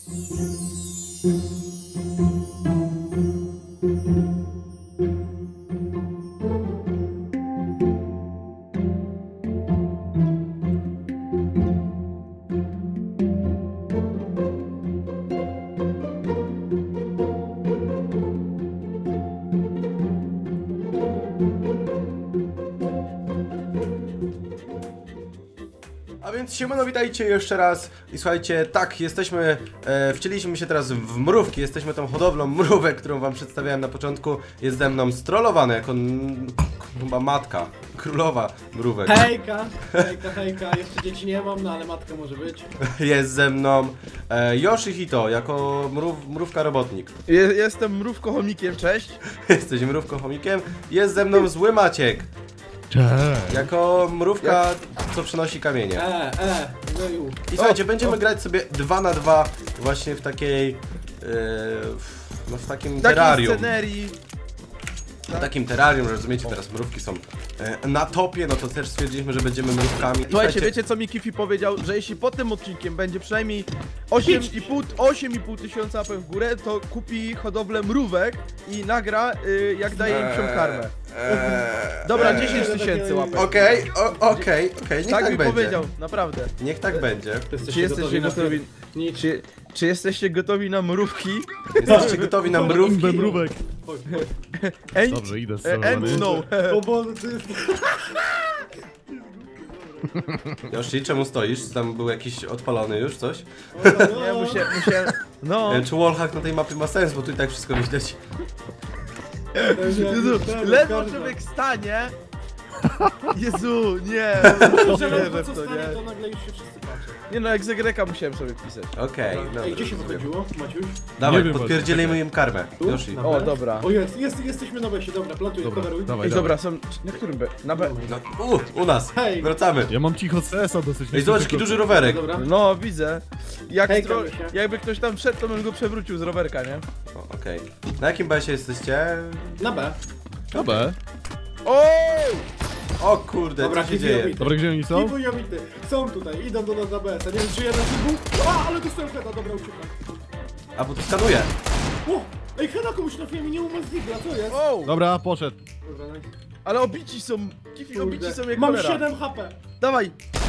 A więc siemano, witajcie jeszcze raz i słuchajcie, tak, jesteśmy, wcieliliśmy się teraz w mrówki, jesteśmy tą hodowlą mrówek, którą wam przedstawiałem na początku. Jest ze mną strollowane jako chyba matka, królowa mrówek. Hejka, hejka, hejka, jeszcze dzieci nie mam, no ale matka może być. Jest ze mną Yoshihito jako mrówka robotnik. Jestem mrówko-chomikiem, cześć. Jesteś mrówką-chomikiem. Jest ze mną zły Maciek. Cześć. Jako mrówka, co przynosi kamienie. No i I słuchajcie, będziemy grać sobie 2 na 2 właśnie w takiej, no w takim terrarium. Scenerii. W takim terrarium, rozumiecie, teraz mrówki są na topie, no to też stwierdziliśmy, że będziemy mrówkami. I Słuchajcie, wiecie co mi Kifi powiedział? Że jeśli po tym odcinkiem będzie przynajmniej 8,5 tysiąca łapek w górę, to kupi hodowlę mrówek i nagra jak daje im psią karmę. Dobra, 10 tysięcy łapek. Okej, niech Tak tak mi będzie. powiedział, naprawdę. Niech tak będzie. Czy jesteście gotowi? Czy jesteście gotowi na mrówki? Jesteście gotowi na mrówki? Mrówek. Ain't, Dobrze, idę and no. O Boże, to jest... Yoshi, czemu stoisz? Tam był jakiś odpalony już coś? Nie, musiałem... No. Czy wallhack na tej mapie ma sens, bo tu i tak wszystko widać. Jezu, ledwo człowiek stanie. Jezu, nie. Że Nie, ledwo że co w to stanie, nie. to nagle już się wszyscy patrzą. Nie no, jak Zegreka musiałem sobie pisać. Okej, Ej, dobra. gdzie się wychodziło, Maciuś? Dawaj, Nie wiem, podpierdzielimy im karmę. Tu? Yoshi. Na O, B? dobra. O jesteśmy na besie, dobra, plantuj, Dobra, coveruj. dawaj, Ej, dawaj. dobra, są... Na którym B? Na B. No, u nas. Hej. Wracamy. Ja mam cicho CS-a dosyć. Ej, zobacz jaki duży rowerek. Dobra. No, widzę. Hej, Kamusia. Jakby ktoś tam wszedł, to bym go przewrócił z rowerka, nie? O, okej. Na jakim basie jesteście? Na B. Dobra. O! O kurde, Dobra, co się dzieje? Kiwi Dobra, gdzie oni są? Kiwu i Obity. Są tutaj, idą do nas na BS. Nie wiem, czy jeden był. A, ale dostałem heada, dobra, uciekam. A, bo tu skanuje. O! Ej, heada komuś trafiłem i nie umiem z digla, co jest? O! Dobra, poszedł. Dobra, nice. Ale obici są... Kifi, obici są jak Mam cholera. 7 HP. Dawaj!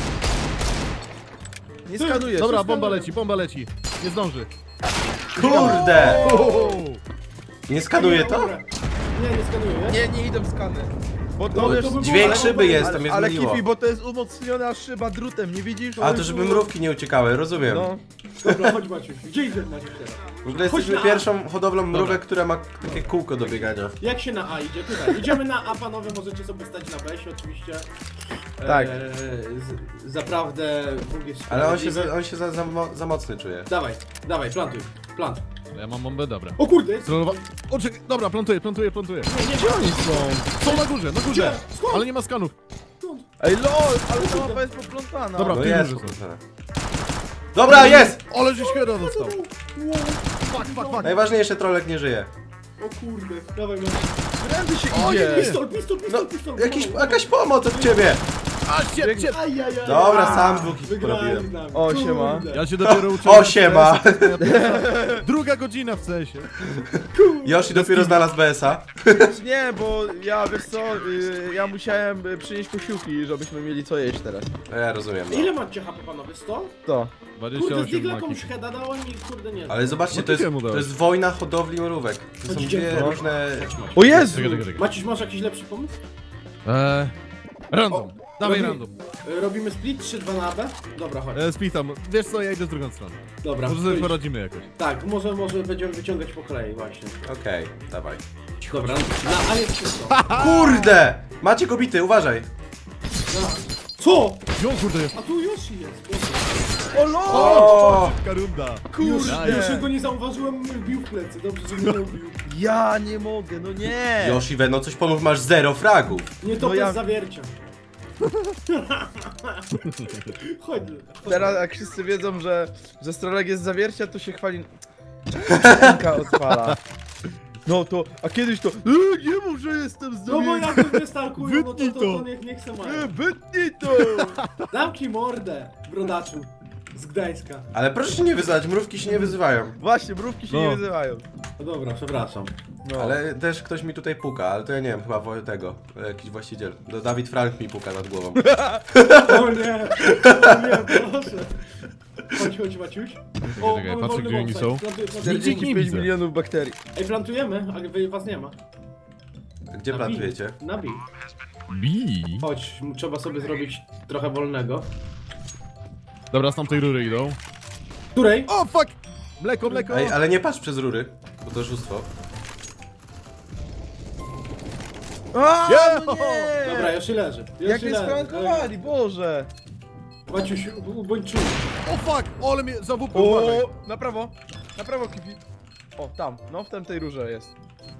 Nie Ty, skanujesz. Dobra, Wszystko bomba leci. Nie zdąży. Kurde! O! Nie skanuje to? Dobra. Nie skanuję, Nie idą skany. Bo to No, wiesz... to by było- Dźwięk szyby jest, tam jest Ale myliło. Kifi, bo to jest umocniona szyba drutem, nie widzisz? A, to żeby mrówki nie uciekały, rozumiem. No. Dobra, chodź Maciuś. Gdzie idziesz Maciuś teraz? W ogóle jesteśmy na A. pierwszą hodowlą mrówek, która ma takie kółko do biegania. Jak się na A idzie? Tutaj. Idziemy na A, panowie, możecie sobie stać na B, oczywiście. Tak. Zaprawdę Bóg jest Ale on się, sprawiedliwy. za mocny czuje. Dawaj, plantuj. Plant. Ja mam bombę, dobra. O kurde, jest... Strolowa... O, czekaj, dobra, plantuję. Gdzie oni są? Są na górze. Gdzie? Skąd? Ale nie ma skanów. Skąd? Ej lol, ale ta mapa jest poplątana. Dobra. No ty jest. może są. Dobra, jest! Ale żeś heada dostał. Wow. Fuck. Najważniejsze, trolek nie żyje. O kurde, dawaj Maciuś. Którędy się O, idzie? Pistol. Jakaś pomoc od ciebie! A, ciep. Ajajaj. Dobra, sam dwóch ich Wygrałeś porobiłem. z nami. O, Kurde. siema. Ja się dopiero uczę. O, siema! Druga godzina w CS-ie. Yoshi dopiero znalazł BS-a. Nie, bo ja, wiesz co, ja musiałem przynieść posiłki, żebyśmy mieli co jeść teraz. Ja rozumiem. No. Ile macie HP, panowie? 100? To. Kurde, z 28 digla komuś maki. heada dałem i kurde nie. Ale zobaczcie, No to jest, ty mu dałeś. to jest wojna hodowli mrówek. To są Chodzicie dwie w to? różne... O Jezu! Czekaj. Maciuś, masz jakiś lepszy pomysł? Random. Dawaj Robimy- random. Robimy split 3-2 na B? Dobra, chodź. Splitam. Wiesz co, ja idę z drugą stroną. Dobra, Może to sobie idź. poradzimy jakoś. Tak, może będziemy wyciągać po kolei właśnie. Okej, dawaj. Dobra, na A jest wszystko. Kurde! Maciek obity, uważaj. Na. Co? Jo, kurde, jest. A tu Yoshi jest. O lol! O! Szybka runda. Kurde! Już go nie zauważyłem, bił w plecy. Dobrze, że mnie nie ubił. Ja nie mogę, no nie! Yoshi, no coś pomów, masz 0 fragów. Nie to No bez ja- zawiercia. Chodź. Teraz jak wszyscy wiedzą, że Strolek jest z zawiercia, to się chwali... Piosenka odpala. No to, a kiedyś to... nie mów, że jestem z No bo zawiercia! jak mnie stalkują, no Wytnij to to. niech se mają. Wytnij to! Zamknij mordę, brodaczu. Z Gdańska. Ale proszę się nie wyzywać, mrówki się nie wyzywają. Właśnie, mrówki się No. nie wyzywają. No dobra, przepraszam. No. Ale też ktoś mi tutaj puka, ale to ja nie wiem, chyba tego, jakiś właściciel. To Dawid Frank mi puka nad głową. O nie, proszę. Chodź, Maciuś. Czekaj, mamy patrzę, wolny gdzie oni website. są. Plantujemy. 45 milionów bakterii. Ej, plantujemy, a was nie ma. Gdzie Na B. plantujecie? Na B. Bi. Chodź, trzeba sobie zrobić trochę wolnego. Dobra, z tamtej rury idą. Której? O, fuck! Mleko, mleko! Ej, ale nie patrz przez rury, bo to oszustwo. A, Yeah! no nie! Dobra, już się leży. Już Jak się mnie leży. sprankowali, Boże! Maciuś, bądź czujny. O, fuck! Ale mnie zawupł. O, na prawo, Kifi. O, tam, no w tamtej rurze jest.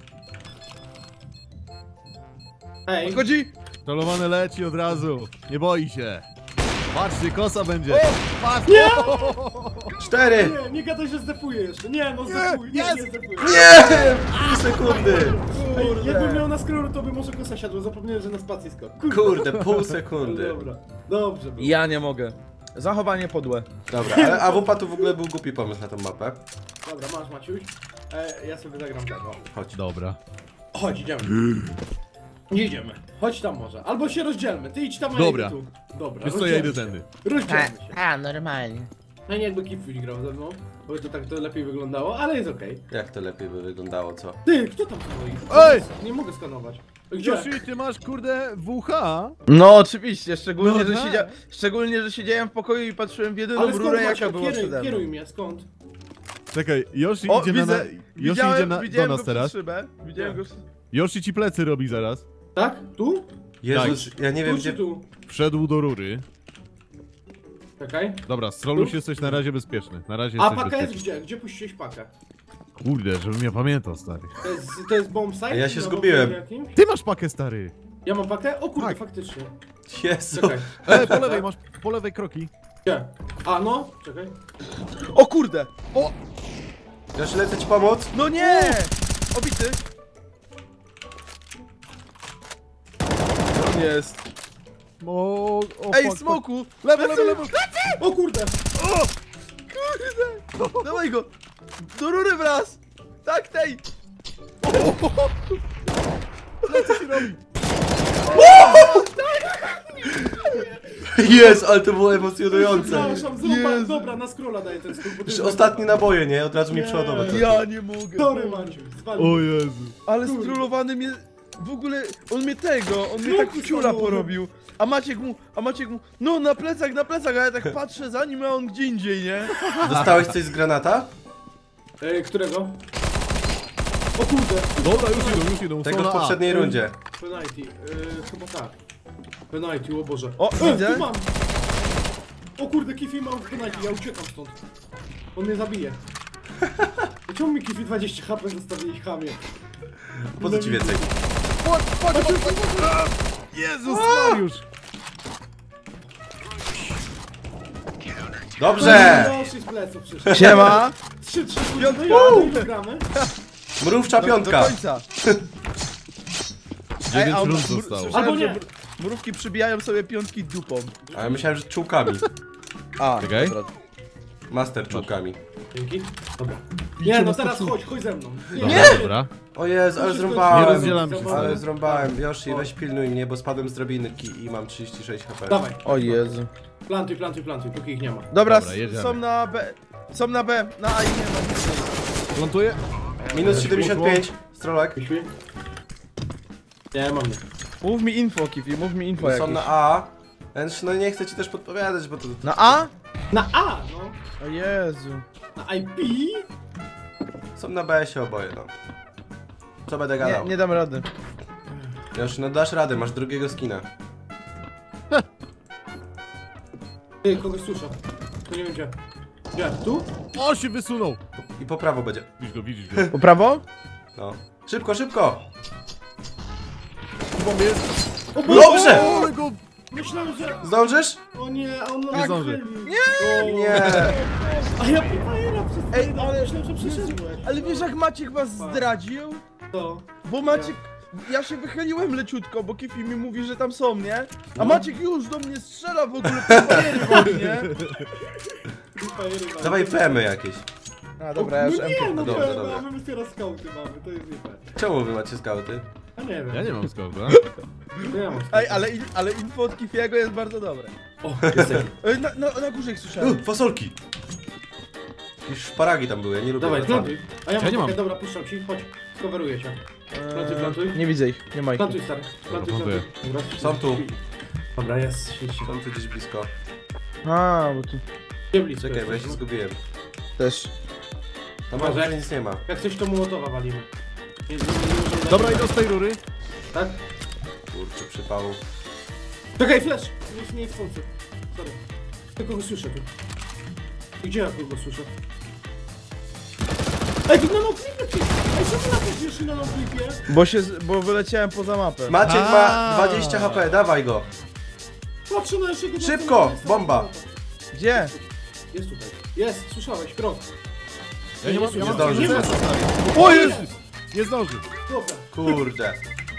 Ej, Odchodzi! Stolowany leci od razu. Nie boi się. Patrzcie, kosa będzie. O! Patrz! Nie! 4! nie gadaj, że zdepuje jeszcze. Nie, no zdepuj, nie jest! zdepuje. Nie! Pół sekundy! Ej, Kurde. jakbym miał na scrollu, to by może kosa siadła. Zapomniałem, że na spacji skok. Kurde, pół No sekundy. dobra, dobrze było. Ja nie mogę. Zachowanie podłe. Dobra, ale AWP to w ogóle był głupi pomysł na tą mapę. Dobra, masz Maciuś. Ja sobie zagram tego. Chodź. Dobra. Chodź, idziemy. Nie idziemy. Chodź tam może. Albo się rozdzielmy. Ty idź tam, a ja Dobra. idę tu. Dobra, Wiesz co, ja idę rozdzielmy tędy. się. Rozdzielmy się. A, normalnie. No nie jakby Kifuś grał ze mną, bo to tak to lepiej wyglądało, ale jest okej. Jak to lepiej by wyglądało, co? Ty, kto tam stoi? Ej! Nie mogę skanować. Gdzie? Yoshi, ty masz, kurde, WH? No oczywiście, szczególnie, No że tak. szczególnie, że siedziałem w pokoju i patrzyłem w jedyną Ale skąd rurę, Maciek? jaka była przede mną. Kieruj mnie, skąd? Czekaj, Yoshi O, idzie widzę, na... Yoshi idzie do widziałem nas go teraz. przez szybę, widziałem go... Yoshi ci plecy robi zaraz. Tak? Tu? Jezus, ja nie wiem Tu czy gdzie... tu? Wszedł do rury. Czekaj. Dobra, z Trolluś jesteś na razie bezpieczny. Na razie A jesteś paka jest bezpieczny. gdzie? Gdzie puściłeś pakę? Kurde, żebym ja pamiętał, stary. To jest bomb site? A ja się Na zgubiłem. bombie jakimś? Ty masz pakę, stary! Ja mam pakę? O kurde, Tak. faktycznie. Jezu! Czekaj. Po lewej masz, po lewej kroki. Gdzie? A no, czekaj. O kurde! Ja już lecę ci pomóc? No nie! Obity! On jest. O, Ej, fuck, w smoku! Lewo, lewo, lewo! O kurde! Kurde! Dawaj go! Do rury wraz! Tak, tej! Jest, ale to było emocjonujące. Przepraszam, zobacz, Jezu. dobra, na scrolla daję ten skok, bo to Już jest... ostatnie naboje, nie? Od razu mi Nie. przeładować. Ja nie mogę. Sorry, Maciu, zwalił. O Jezu. Ale Kurde. strolowany mnie... W ogóle, on mnie tak Kroki w ciula stanął. porobił. A Maciek mu, no na plecach, a ja tak patrzę za nim, a on gdzie indziej, nie? Dostałeś coś z granata? Którego? O kurde! Dobra, już idą. Tego są w na A. poprzedniej rundzie. Penalty, chyba tak. Penalty, o Boże. O, widzę. Tu mam! O kurde, Kifi mam w penalty, ja uciekam stąd. On mnie zabije. Czemu mi Kifi 20 HP zostawili, chamie? Po co ci więcej? Jezus Mariusz! Dobrze! No, z pleców przyszedł. Siema! 3, no i no i gramy. Mrówcza Do piątka. końca. 9 a on- rund zostało. słyszałem, Albo nie. że mrówki przybijają sobie piątki dupą. A ja myślałem, że czułkami. A, Czekaj. dobra. Master czułkami. Dzięki. Dobra. Nie, no teraz chodź ze mną. Dobra. O Jezu, ale Nie zrąbałem. rozdzielamy się. Ale zrąbałem. Yoshi, weź pilnuj mnie, bo spadłem z drabinki i mam 36 HP. Dawaj, O Jezu. plantuj, póki ich nie ma. Dobra, Dobra, jedziemy. są na B. Są na B, na A i nie ma. Plantuję. Minus 75. Strolek. Kifi? Nie, mam nie. Mów mi info, Kifi, mów mi info Są jakieś. na A. Więc no nie chcę ci też podpowiadać, bo to... Na A? Na A, no. O Jezu. Na IP? Są na B-sie oboje, no. Co będę Nie, gadał? nie dam rady. Yoshi, no dasz radę, masz drugiego skina. Ty, kogoś słyszę. Tu nie wiem gdzie. Gdzie? Tu? O, się wysunął. I po prawo będzie. Widzisz go. Po prawo? No. Szybko, szybko! Bomb jest. O Dobrze! O, go... Myślałem, że... Zdążysz? O nie, a on Nie nas zdąży. kryli. Nie! O, Nie. A ja Pipajera przez Ej, ale- myślałem, że przyszedłeś. Ale wiesz jak Maciek was zdradził? To. Bo Maciek... Ja się wychyliłem leciutko, bo Kifi mi mówi, że tam są, nie? A Maciek już do mnie strzela w ogóle po bariery, nie? Dawaj PM jakieś. A dobra, ja już No nie, MK. no Dobra, dobra, dobra. mamy teraz skauty mamy, to jest nie fair. Czemu wy macie skauty? A nie wiem. Ja nie mam skauta. To ja mam Ej, ale info od Kifiego jest bardzo dobre. O, jest taki. Ej, na górze ich słyszałem. Fasolki! Jakieś szparagi tam były, ja nie lubię. Dawaj, wracamy. plantuj. A ja Ja nie mam mam. pakę, dobra, puszczam ci, chodź. Skoweruję cię. Plantuj. Nie widzę ich, nie ma ich. Plantuj, stary. Plantuj, plantuję. Dobra, Są tu. Dobra, jest, świetnie. Są tu gdzieś blisko. A, bo tu Gdzie blisko Czekaj, bo ja się jesteś, no? zgubiłem. też. Tam Może może jak- nic nie ma. Jak coś to Mołotowa walimy. Nie możemy Dobra, idę z tej rury. Tak? Kurczę, przypału. Czekaj, flash! Nie jest sponsor. Sorry. Tylko go słyszę tu. I gdzie ja go słyszę? Ej, ty na noclipie! Ej, co ty na to jeszcze na noclipie? Bo wyleciałem poza mapę. Maciek ma A. 20 HP, dawaj go. Patrzę na naszego... Szybko, bomba. Gdzie? Jest tutaj. Jest, słyszałeś, krok. Ja nie mam, ja Nie mam zdąży. Nie ma. O Jezus! Nie zdąży. Dobra. Kurde.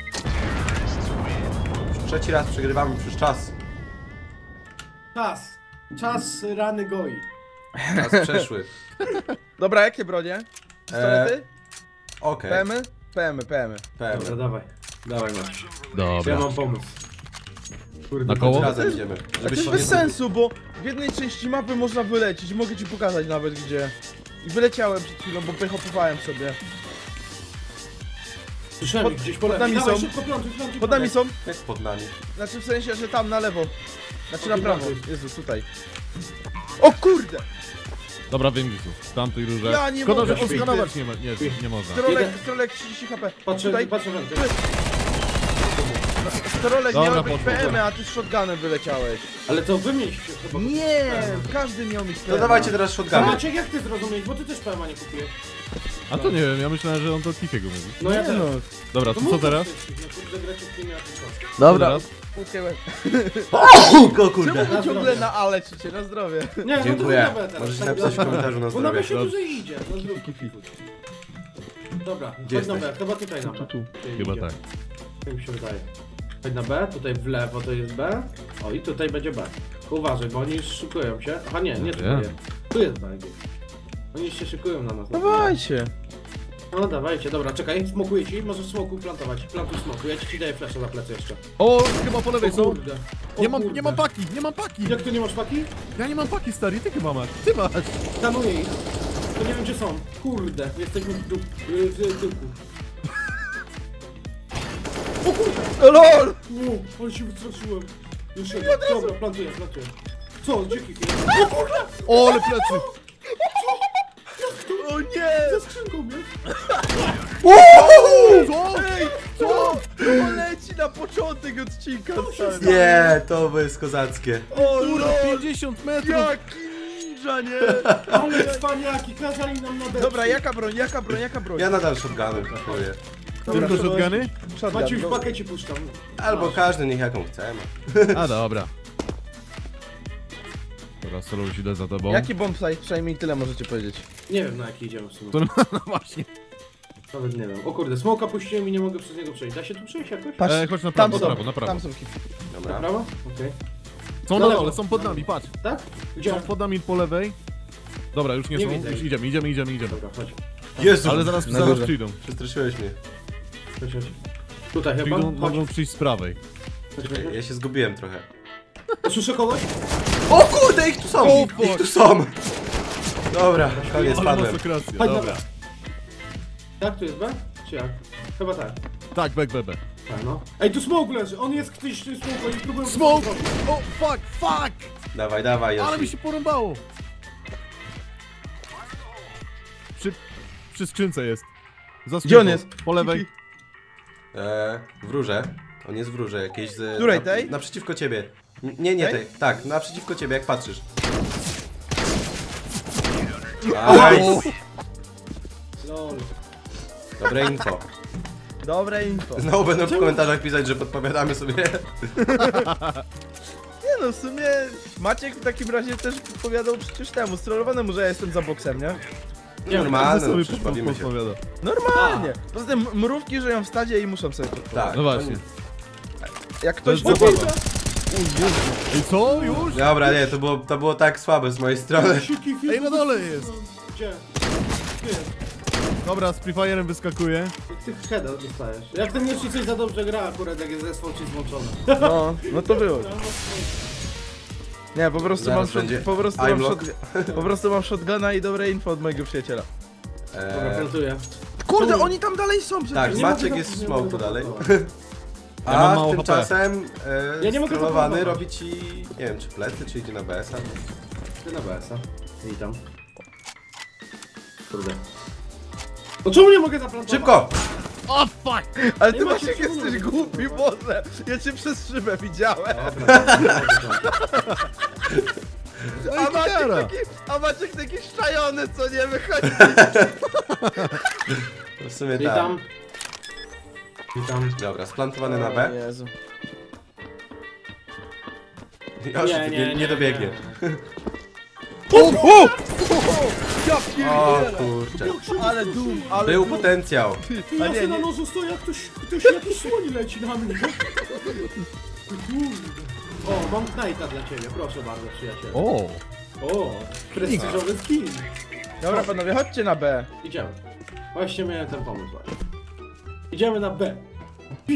Trzeci raz przegrywamy przez czas. Czas. Czas rany goi. Czas przeszły. Dobra, jakie bronie? Pistolety? Okej. PM-y? PM-y. PM. Dobra, dawaj. Dawaj, Maciej. Ja Dobra. mam pomysł. Kurde, Na koło? Razem idziemy. A to Żebyś jest się bez nie sensu, bo w jednej części mapy można wylecieć. Mogę ci pokazać nawet gdzie. I wyleciałem przed chwilą, bo pychopowałem sobie. Słyszałem ich gdzieś po pod lewej. nami Dawaj, są. szybko plantuj, Pod nami są. Jak pod nami. Znaczy w sensie, że tam na lewo. Znaczy na Okej, prawo. plantuj. Jezu, tutaj. O kurde! Dobra, wiem gdzie są. W tamtej rurze. Ja nie Szkoda, mogę. że oskanować nie można. Strolek 30 HP. Patrzę, Tutaj. patrzę wędkę. Strolek Dobra, miał być poszło. PM, a ty z shotgunem wyleciałeś. Ale to wymieść chyba. Nie, każdy miał mieć PM. No dawajcie teraz A shotguny. Maciek, jak ty zrozumieć? Bo ty też PMA nie kupiłeś. A to nie wiem, ja myślałem, że on to od Kifiego mówi. No ja Nie też. no. Dobra, to co teraz? Dobra. teraz? O kurde. Czemu wy Na ciągle zdrowie. na ale krzycie? Na zdrowie. Nie, no Dziękuję. to nawet teraz. Możecie Tak, napisać w komentarzu na Bo na zdrowie. B się dłużej idzie. No zrób kifi. Dobra, Gdzie chodź na B, jesteś? chyba tutaj na B. Tu. Tutaj Chyba idzie. tak. Tak mi się wydaje. Chodź na B, tutaj w lewo to jest B. O i tutaj będzie B. Uważaj, bo oni już szykują się. Aha nie, nie szykuję. Tu jest B gdzieś. Oni się szykują na nas. Dawajcie. No dawajcie, dobra, czekaj, smokuję ci, możesz smoku plantować. Plantuj smoku, ja ci daję flasza na plecy jeszcze. O, chyba po lewej O są. kurde. O Nie kurde. mam paki, nie mam paki. Jak ty nie masz paki? Ja nie mam paki, stary, ty chyba masz. Ty masz. Skanuję ich. To nie wiem gdzie są. Kurde, jesteśmy w tyłku. O kurde! LOL! Wow, ale się wystraszyłem. Jeszcze dobra, plantuję. Co, gdzie kiki? O kurde! O, ale plecy. O nie! Ze skrzynką jest? Co? Ej, co? To leci na początek odcinka. stary. Nie, to jest kozackie. O Kurde, lol! 50 metrów. Jaki ninja, nie? Ale cwaniaki, kazali nam na deszcz. Dobra, jaka broń? Ja nadal shotgunem kupuję. Tylko shotguny? Shotgun, Maciej, w no. pakiecie puszczam. Albo każdy niech jaką chce. A, dobra. Dobra, Soluś, idę za tobą. Jaki bombsite? Przynajmniej tyle możecie powiedzieć. Nie wiem na jaki idziemy w sumie. To no właśnie. Nawet nie wiem. O kurde, smoka puściłem i nie mogę przez niego przejść. Da się tu przejść jakoś? Patrz, Chodź na tam prawo, są, na prawo. tam są hity. Na Dobra. prawo? Okej. Są Na na lewo. dole, są pod nami, patrz. Tak? Gdzie? Są pod nami po lewej. Dobra, już nie Nie są, widzę już ich. idziemy. Dobra, chodź. Jezu, Ale zaraz Na górze. przyjdą. przestraszyłeś mnie. Chodź. Tutaj chyba? Przyjdą, Chodź. mogą przyjść z prawej. Czekaj, ja się zgubiłem trochę. Słyszę kogoś? O kurde, ich tu są! O, Ich fuck. tu są! Dobra, koniec, Ale padłem. masakracja, Chodź, dobra. Tak, tu jest B? Czy jak? Chyba tak. Tak, back. Tak, no. Ej, tu smoke leży! On jest ktoś, tu jest smoke, oni próbują... Smoke! O, fuck! Dawaj, dawaj, Ale mi Yoshi. się porąbało! Przy skrzynce jest. Za Gdzie on skrzynką. jest? Po lewej. W rurze. On jest w rurze jakiejś z... Której, na- tej? Naprzeciwko ciebie. Nie Tej? tej. Tak, naprzeciwko ciebie, jak patrzysz. O! Nice. Lol. Dobre info. Dobre info. Znowu będą w komentarzach pisać, że podpowiadamy sobie. Nie no, w sumie Maciek w takim razie też podpowiadał przecież temu, strollowanemu, że ja jestem za boksem, nie? Normalne, no sobie przecież bawimy się. podpowiada. Normalnie. Poza tym mrówki żyją w stadzie i muszą sobie podpowiadać. Tak. No właśnie. Jak To ktoś jest ma... zabawa. Ej, co? Już? Dobra, nie, to było tak słabe z mojej strony. Ej, na dole jest. Gdzie? Gdzie jest? Dobra, z Prefire'em wyskakuje. Jak ty heada dostajesz? Jak ten jeszcze coś za dobrze gra akurat, jak jest zespół ci złączony. No to było. Nie, po prostu Zaraz mam będzie po prostu mam shotguna i dobre info od mojego przyjaciela. Dobra, plantuję. Kurde, Czemu? oni tam dalej są przecież. Tak, Nie Maciek mogę jest w nie smoku mogę dalej. Ja mam A mało tymczasem Ja nie mogę strollowany zaplanować. robi ci, nie wiem, czy plecy, czy idzie na BS-a. Ty na BS-a. I tam. Kurde. No czemu nie mogę zaplantować? Szybko! O, fuck! Ale Nie ty macie Maciek czemu jesteś mówić. głupi, Boże! Ja cię przez szybę widziałem. A Maciek taki szczajony, co nie wychodzi. W sumie tak. Witam. Witam. Dobra, splantowany na B. Jezu. Już nie dobiegnie. Ja O pierdzielę. kurczę. Ale dum, ale Był dum. potencjał. Ja A nie, się na nie. nożu stoję, jak ktoś jakiś słoń leci na mnie. Kurde. O, mam knajta dla ciebie, proszę bardzo, przyjacielu. O, prestiżowy skin. Dobra panowie, chodźcie na B. Idziemy. Właśnie miałem ten pomysł właśnie. Idziemy na B. B.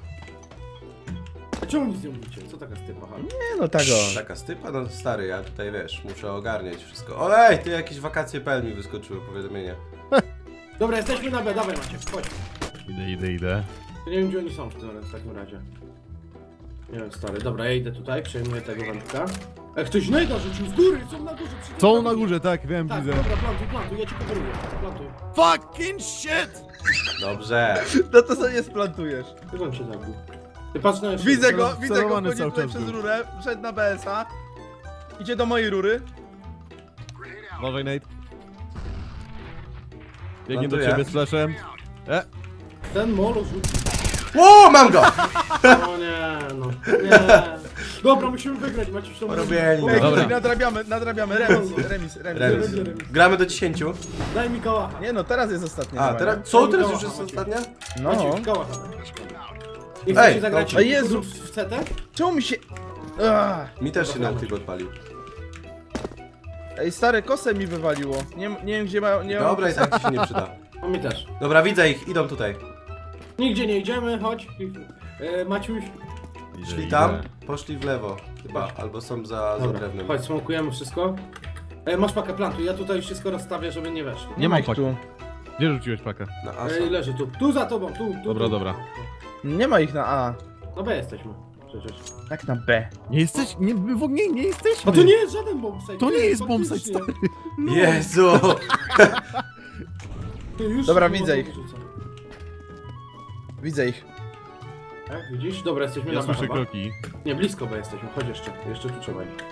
A czemu nic nie mówicie? Co taka stypa, halo? Nie no tego. Taka stypa? No stary, ja tutaj wiesz, muszę ogarniać wszystko. Olej, ty jakieś wakacje.pl mi wyskoczyły powiadomienie. Dobra, jesteśmy na B, dawaj Maciek, chodź. Idę. Ja nie wiem, gdzie oni są w takim razie. Nie wiem, stary. Dobra, ja idę tutaj, przejmuję tego wędka. Ktoś najda rzucił z góry, są na górze. przy tym Są na kamieniu. górze, tak, wiem, Tak, widzę. dobra, plantuj, ja ci pokoruję. Plantuj. Fucking shit! Dobrze. No to sobie splantujesz. Już on cię zabił. Ty patrz na jeszcze. Widzę go, Celowany chodzi cały tutaj czas przez był. rurę, wszedł na BS-a. Idzie do mojej rury. Uważaj, Nate. Biegnie do Plantuję. ciebie z flashem. Ten molo rzucił. Ło, mam go! O nie, no. Nie. Dobra, musimy wygrać, Maciek. to Robieni. musimy- Ej, Dobra. tutaj nadrabiamy, remis. Remis. Gramy do 10. Daj mi kałacha. Nie no, teraz jest ostatni. A, chyba, teraz. nie? Co? Teraz już jest ostatnia? No. Maciek, kałacha. Nie Ej, chcecie zagrać no. Jezu. w CT? Czemu mi się... Mi też się nautyk odpalił. Ej, stare kosę mi wywaliło. Nie wiem gdzie ma... Nie Dobra, i tak ci się nie przyda. A mi też. Dobra, widzę ich, idą tutaj. Nigdzie nie idziemy, chodź. Maciuś. Szli tam, poszli w lewo. Chyba, albo są za Dobra, drewnem. chodź, smokujemy wszystko. Masz pakę plantu, ja tutaj wszystko rozstawię, żeby nie weszli. Nie ma mam ich paki. tu. Gdzie rzuciłeś pakę? Na A są. Leży tu. Tu za tobą, tu. Dobra, tu. dobra. Nie ma ich na A. No B jesteśmy. Przecież. Jak na B. Nie jesteś, nie, my w ogóle nie jesteśmy. A to nie jest żaden bombsite. To nie jest faktycznie. bombsite, stary. No, Jezu! ty już Dobra, się widzę ich. wyrzucam. Widzę ich. Tak, widzisz? Dobra, jesteśmy Ja na B słyszę chyba. kroki. Nie, blisko B jesteśmy. Chodź jeszcze. Jeszcze tu trzeba iść.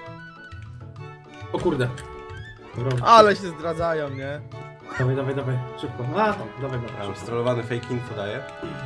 O kurde. Dobra. Ale się zdradzają, nie? Dawaj. Szybko. A, tam. Dawaj, Tam szybko. strollowany fake info daje.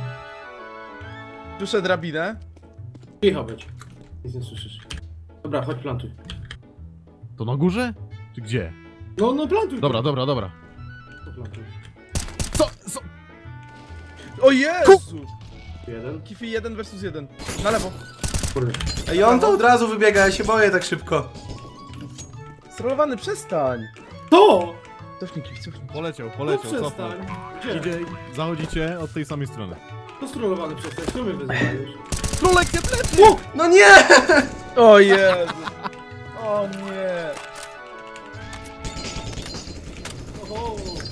Słyszę drabinę. Cicho być. Nic nie słyszysz. Dobra, chodź plantuj. To na górze? Czy gdzie? No plantuj. Dobra. To plantuj. Co? O Jezu! Jeden. Kifi 1 versus 1. Na lewo. Kurde. Ej, on to od razu wybiega, ja się boję tak szybko. Strollowany, przestań. To! Cofnij Kifi, cofnij. Poleciał, No cofnął. przestań. Gdzie? Idzie, zachodzicie od tej samej strony. To strollowany przestań. Co mnie wyzywałeś? Królek, plecy! No nie! O Jezu. O nie. Oho.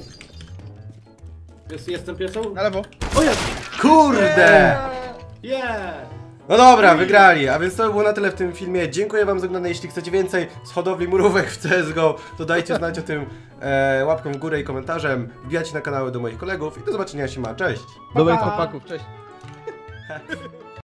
Jestem piesą? Na lewo. O jest! Kurde! Yeah! No dobra, wygrali, a więc to było na tyle w tym filmie. Dziękuję wam za oglądanie. Jeśli chcecie więcej z hodowli murówek w CSGO, to dajcie znać o tym łapką w górę i komentarzem. Wbijajcie na kanały do moich kolegów i do zobaczenia, siema, cześć! Dobrej chłopaków, cześć.